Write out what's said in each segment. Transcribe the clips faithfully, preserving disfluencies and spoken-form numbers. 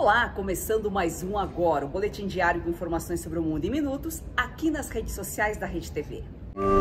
Olá, começando mais um agora, o boletim diário com informações sobre o mundo em minutos, aqui nas redes sociais da Rede T V.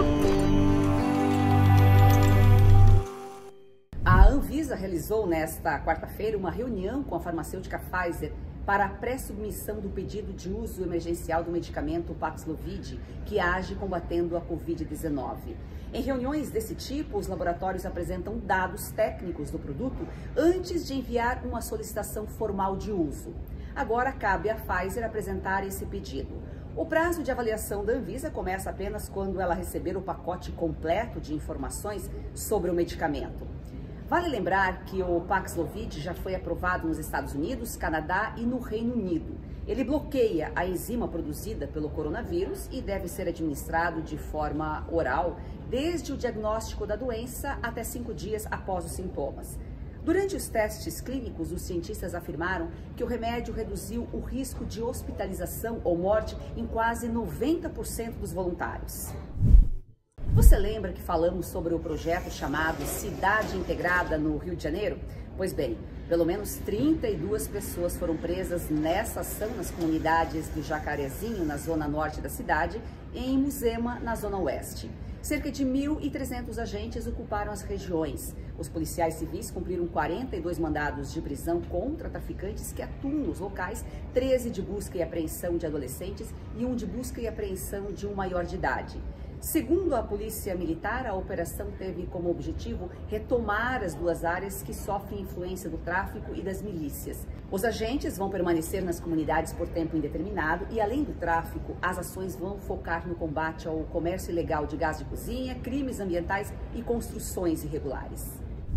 A Anvisa realizou nesta quarta-feira uma reunião com a farmacêutica Pfizer para a pré-submissão do pedido de uso emergencial do medicamento Paxlovid, que age combatendo a covid dezenove. Em reuniões desse tipo, os laboratórios apresentam dados técnicos do produto antes de enviar uma solicitação formal de uso. Agora cabe à Pfizer apresentar esse pedido. O prazo de avaliação da Anvisa começa apenas quando ela receber o pacote completo de informações sobre o medicamento. Vale lembrar que o Paxlovid já foi aprovado nos Estados Unidos, Canadá e no Reino Unido. Ele bloqueia a enzima produzida pelo coronavírus e deve ser administrado de forma oral desde o diagnóstico da doença até cinco dias após os sintomas. Durante os testes clínicos, os cientistas afirmaram que o remédio reduziu o risco de hospitalização ou morte em quase noventa por cento dos voluntários. Você lembra que falamos sobre o projeto chamado Cidade Integrada no Rio de Janeiro? Pois bem, pelo menos trinta e duas pessoas foram presas nessa ação nas comunidades do Jacarezinho, na zona norte da cidade, e em Muzema, na zona oeste. Cerca de mil e trezentos agentes ocuparam as regiões. Os policiais civis cumpriram quarenta e dois mandados de prisão contra traficantes que atuam nos locais, treze de busca e apreensão de adolescentes e um de busca e apreensão de um maior de idade. Segundo a Polícia Militar, a operação teve como objetivo retomar as duas áreas que sofrem influência do tráfico e das milícias. Os agentes vão permanecer nas comunidades por tempo indeterminado e, além do tráfico, as ações vão focar no combate ao comércio ilegal de gás de cozinha, crimes ambientais e construções irregulares.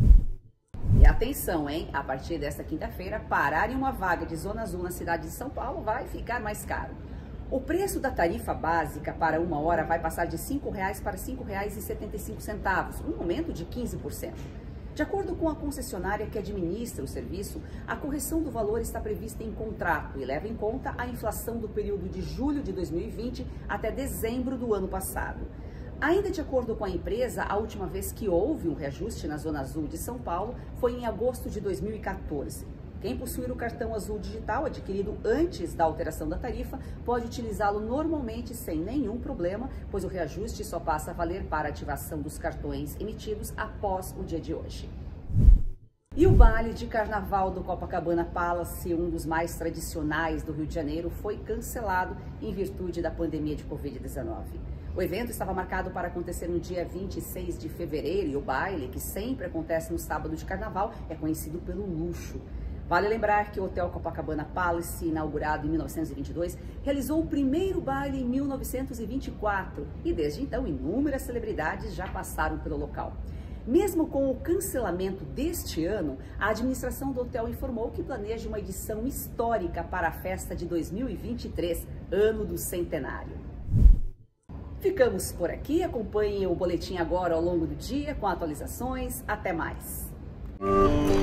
E atenção, hein? A partir desta quinta-feira, parar em uma vaga de Zona Azul na cidade de São Paulo vai ficar mais caro. O preço da tarifa básica para uma hora vai passar de cinco reais para cinco reais e setenta e cinco centavos, um aumento de quinze por cento. De acordo com a concessionária que administra o serviço, a correção do valor está prevista em contrato e leva em conta a inflação do período de julho de dois mil e vinte até dezembro do ano passado. Ainda de acordo com a empresa, a última vez que houve um reajuste na Zona Azul de São Paulo foi em agosto de dois mil e quatorze. Quem possuir o cartão azul digital adquirido antes da alteração da tarifa pode utilizá-lo normalmente sem nenhum problema, pois o reajuste só passa a valer para a ativação dos cartões emitidos após o dia de hoje. E o baile de carnaval do Copacabana Palace, um dos mais tradicionais do Rio de Janeiro, foi cancelado em virtude da pandemia de covid dezenove. O evento estava marcado para acontecer no dia vinte e seis de fevereiro e o baile, que sempre acontece no sábado de carnaval, é conhecido pelo luxo. Vale lembrar que o Hotel Copacabana Palace, inaugurado em mil novecentos e vinte e dois, realizou o primeiro baile em mil novecentos e vinte e quatro e desde então inúmeras celebridades já passaram pelo local. Mesmo com o cancelamento deste ano, a administração do hotel informou que planeja uma edição histórica para a festa de dois mil e vinte e três, ano do centenário. Ficamos por aqui, acompanhem o boletim agora ao longo do dia com atualizações. Até mais!